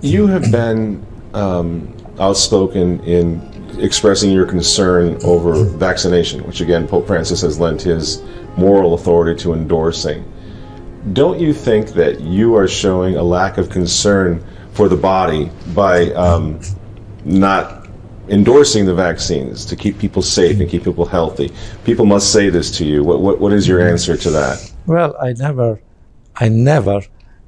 You have been outspoken in expressing your concern over vaccination, which again Pope Francis has lent his moral authority to endorsing. Don't you think that you are showing a lack of concern for the body by not endorsing the vaccines to keep people safe and keep people healthy? People must say this to you. What is your answer to that? Well, I never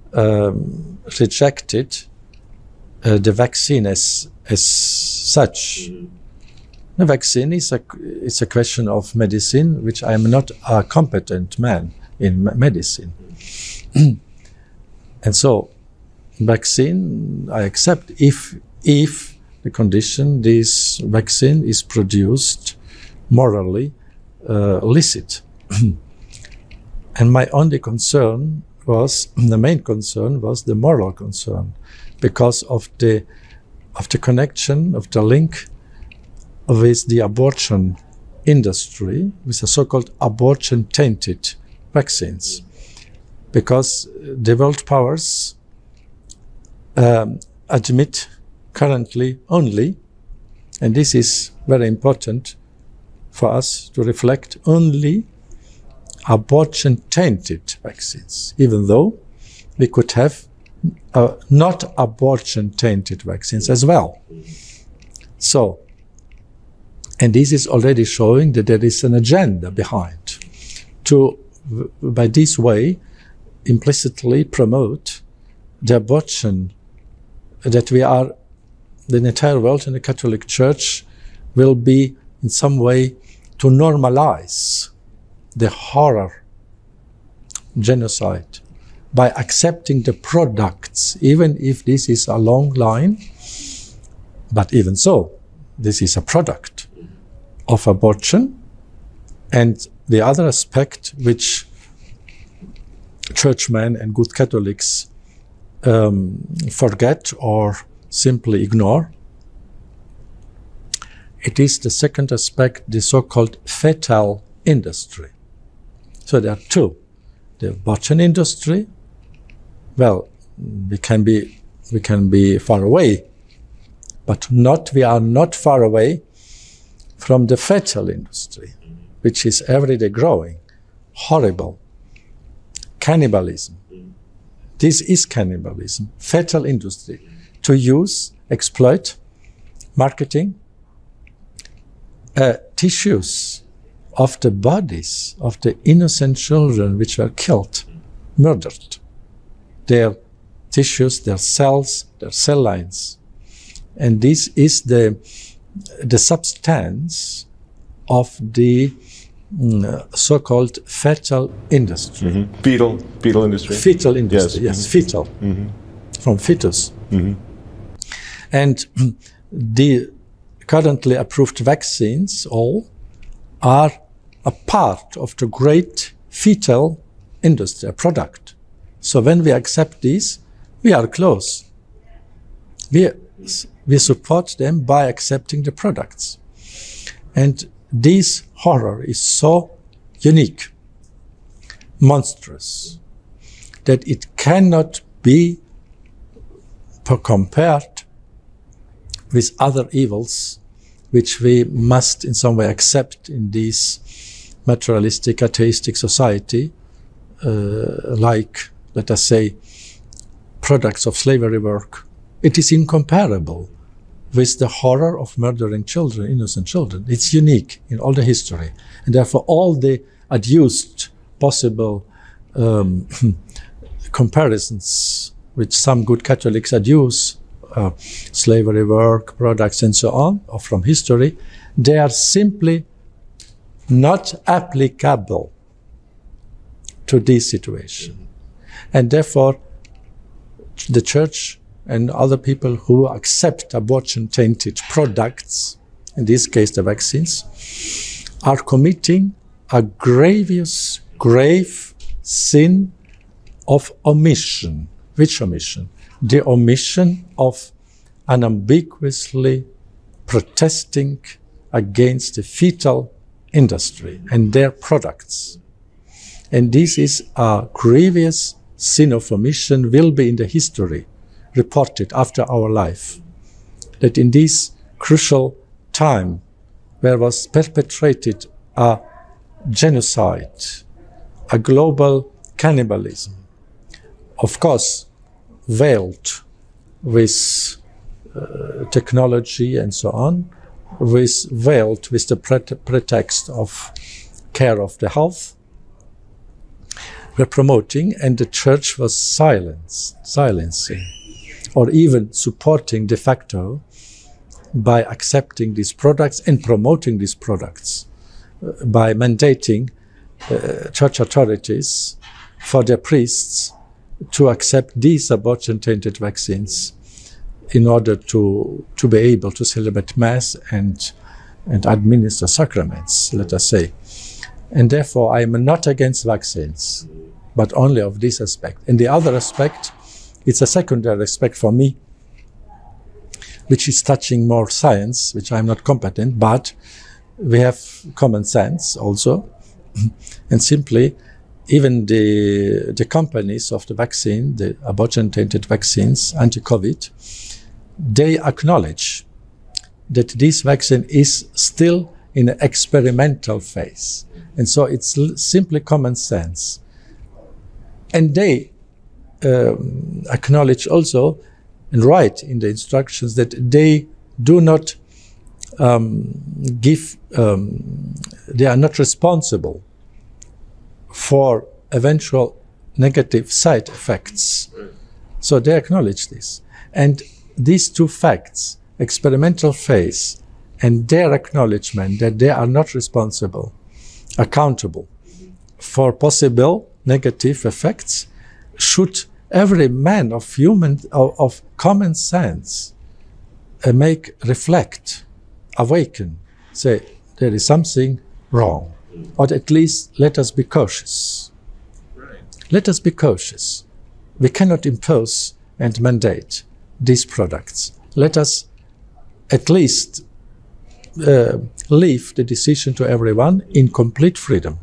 rejected the vaccine as such. The vaccine is a question of medicine, which I am not a competent man in medicine. And so, vaccine I accept if the condition this vaccine is produced morally licit. And my only concern was, the main concern was the moral concern, because of the connection, of the link with the abortion industry, with the so-called abortion-tainted vaccines. Because the world powers admit currently only, and this is very important for us to reflect, only abortion-tainted vaccines, even though we could have not abortion-tainted vaccines as well. So, and this is already showing that there is an agenda behind to, by this way, implicitly promote the abortion that we are, the entire world and the Catholic Church will be in some way to normalize the horror, genocide, by accepting the products, even if this is a long line. But even so, this is a product of abortion. And the other aspect which churchmen and good Catholics forget or simply ignore, it is the second aspect, the so-called fetal industry. So there are two. The abortion industry, well, we can be far away, but we are not far away from the fetal industry, which is every day growing. Horrible. Cannibalism. This is cannibalism. Fetal industry. To use, exploit, marketing, tissues of the bodies of the innocent children which were killed, murdered. Their tissues, their cells, their cell lines. And this is the substance of the so-called fetal industry. Mm-hmm. Fetal industry? Fetal industry, yes, mm-hmm. Fetal, mm-hmm. From fetus. Mm-hmm. And the currently approved vaccines all are a part of the great fetal industry, a product. So when we accept these, we are close. We support them by accepting the products. And this horror is so unique, monstrous, that it cannot be compared with other evils which we must in some way accept in this materialistic, atheistic society, like, let us say, products of slavery work. It is incomparable with the horror of murdering children, innocent children. It's unique in all the history. And therefore all the adduced possible comparisons which some good Catholics adduce, slavery work, products and so on, or from history, they are simply not applicable to this situation. And therefore the Church and other people who accept abortion-tainted products, in this case the vaccines, are committing a grievous, grave sin of omission. Which omission? The omission of unambiguously protesting against the fetal industry and their products. And this is a grievous sin of omission, will be in the history reported after our life, that in this crucial time where was perpetrated a genocide, a global cannibalism, of course veiled with technology and so on, veiled with the pretext of care of the health, were promoting, and the church was silencing, or even supporting de facto by accepting these products and promoting these products, by mandating church authorities for their priests to accept these abortion-tainted vaccines in order to be able to celebrate Mass and administer sacraments, let us say. And therefore, I am not against vaccines, but only of this aspect. And the other aspect, it's a secondary aspect for me, which is touching more science, which I'm not competent, but we have common sense also. And simply, even the companies of the vaccine, the abortion-tainted vaccines, anti-COVID, they acknowledge that this vaccine is still in an experimental phase. And so it's simply common sense. And they acknowledge also and write in the instructions that they do not they are not responsible for eventual negative side effects. So they acknowledge this. And these two facts, experimental phase and their acknowledgement that they are not responsible, accountable for possible negative effects, should every man of common sense reflect, awaken, say there is something wrong, or at least let us be cautious. Right. Let us be cautious. We cannot impose and mandate these products. Let us at least leave the decision to everyone in complete freedom.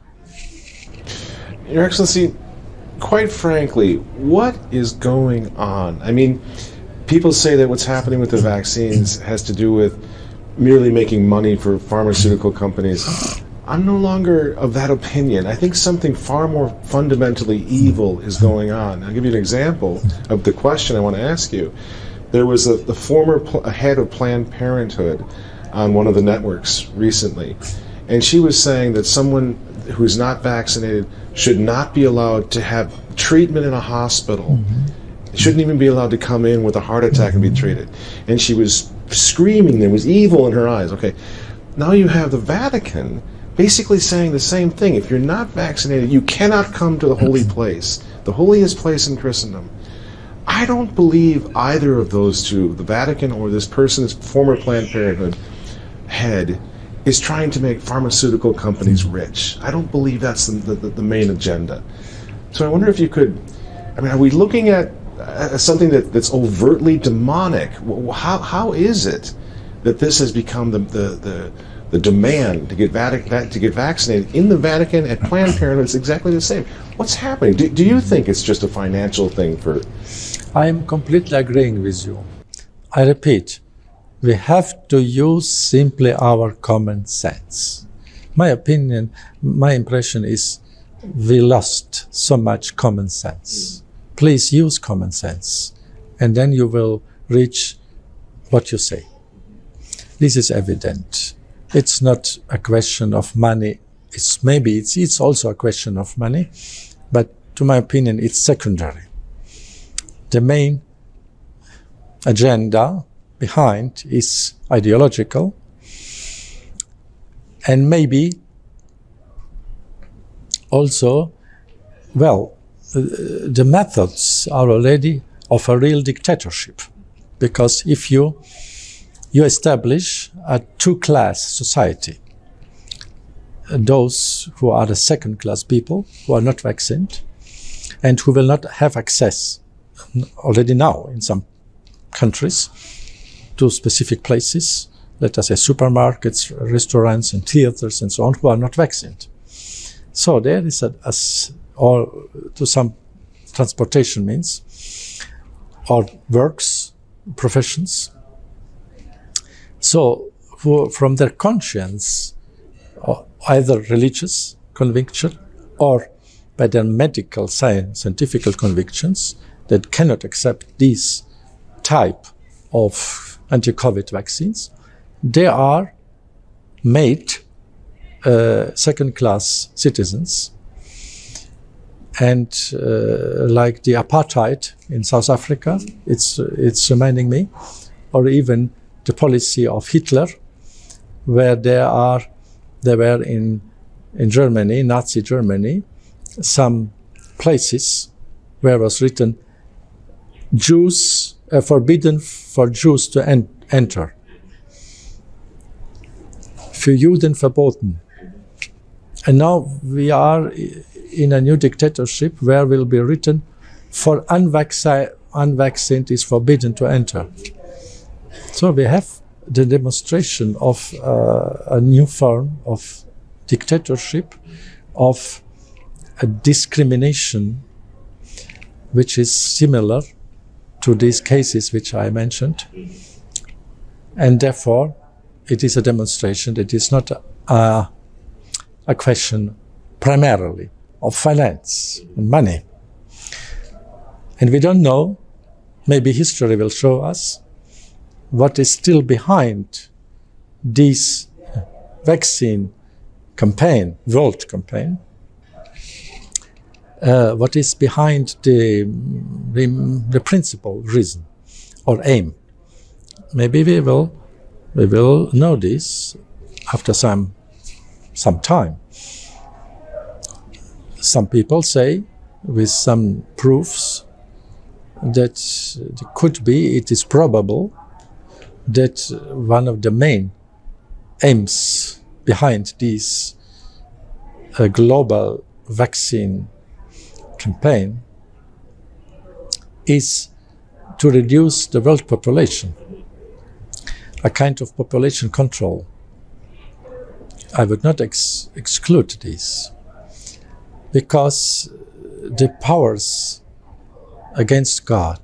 Your Excellency, quite frankly, what is going on? I mean, people say that what's happening with the vaccines has to do with merely making money for pharmaceutical companies. I'm no longer of that opinion. I think something far more fundamentally evil is going on. I'll give you an example of the question I want to ask you. There was the former head of Planned Parenthood on one of the networks recently, and she was saying that someone who's not vaccinated should not be allowed to have treatment in a hospital. Mm-hmm. Shouldn't even be allowed to come in with a heart attack and be treated. And she was screaming. There was evil in her eyes. Okay, now you have the Vatican basically saying the same thing. If you're not vaccinated, you cannot come to the holy place, the holiest place in Christendom. I don't believe either of those two, the Vatican or this person's former Planned Parenthood head, is trying to make pharmaceutical companies rich. I don't believe that's the main agenda. So I wonder if you could, I mean, are we looking at something that's overtly demonic? How is it that this has become the demand to get vaccinated in the Vatican? At Planned Parenthood, it's exactly the same. What's happening? Do you think it's just a financial thing for? I am completely agreeing with you. I repeat, we have to use simply our common sense. My opinion, my impression is we lost so much common sense. Please use common sense, and then you will reach what you say. This is evident. It's not a question of money. It's also a question of money, but to my opinion, it's secondary. The main agenda behind is ideological, and maybe also, well, the methods are already of a real dictatorship, because if you establish a two-class society, those who are the second-class people, who are not vaccinated, and who will not have access already now in some countries to specific places, let us say supermarkets, restaurants and theaters and so on, who are not vaccinated. So there is or to some transportation means. or works, professions. So from their conscience, either religious conviction or by their medical scientific convictions, that cannot accept this type of anti-COVID vaccines, they are made second-class citizens. And like the apartheid in South Africa, it's reminding me, or even the policy of Hitler, where there were in Germany, Nazi Germany, some places where was written Jews forbidden for Jews to enter. Für Juden verboten. And now we are in a new dictatorship where will be written for unvaccinated is forbidden to enter. So we have the demonstration of a new form of dictatorship, of a discrimination, which is similar to these cases which I mentioned. And therefore, it is a demonstration. It is not a question primarily of finance and money. And we don't know, maybe history will show us, what is still behind this vaccine campaign, world campaign, what is behind the principal reason or aim. Maybe we will know this after some time. Some people say, with some proofs, that it is probable that one of the main aims behind this global vaccine campaign is to reduce the world population, a kind of population control. I would not exclude this, because the powers against God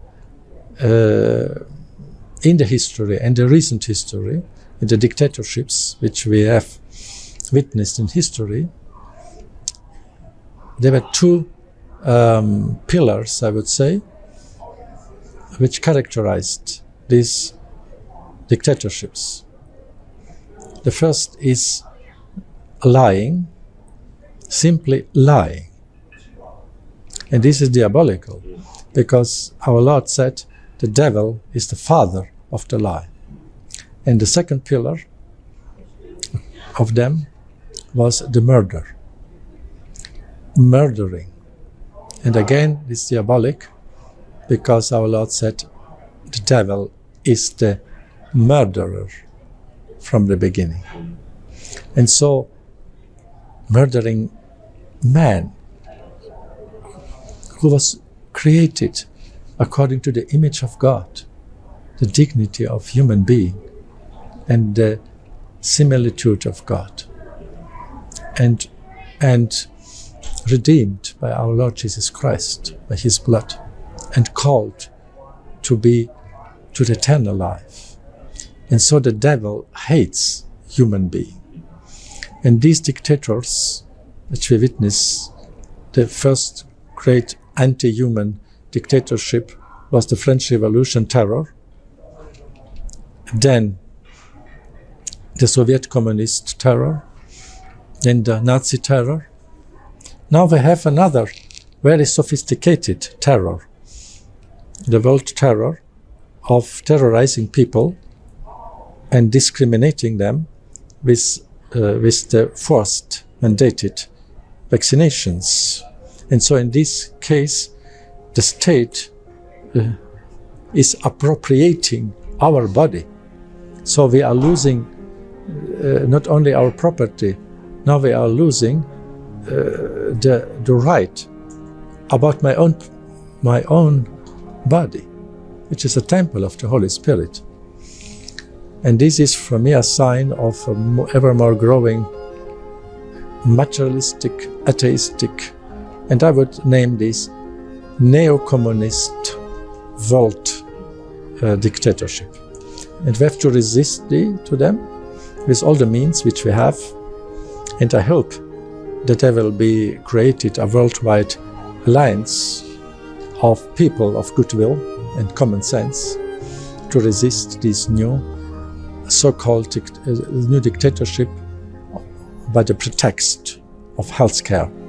in the history and the recent history, in the dictatorships which we have witnessed in history, there were two pillars, I would say, which characterized these dictatorships. The first is lying, simply lying. And this is diabolical, because our Lord said the devil is the father of the lie. And the second pillar of them was the murder. Murdering. And again, it's diabolic, because our Lord said the devil is the murderer from the beginning. And so, murdering man, who was created according to the image of God, the dignity of human being, and the similitude of God, and redeemed by our Lord Jesus Christ, by his blood, and called to the eternal life. And so the devil hates human being. And these dictators, which we witness, the first great anti-human dictatorship was the French Revolution terror, then the Soviet communist terror, then the Nazi terror. Now we have another very sophisticated terror, the world terror of terrorizing people and discriminating them with the forced mandated vaccinations. And so in this case, the state is appropriating our body. So we are losing not only our property, now we are losing the right about my own body, which is a temple of the Holy Spirit. And this is for me a sign of ever more growing materialistic, atheistic, and I would name this neo-communist world dictatorship. And we have to resist to them with all the means which we have. And I hope that there will be created a worldwide alliance of people of goodwill and common sense to resist this new so-called new dictatorship by the pretext of healthcare.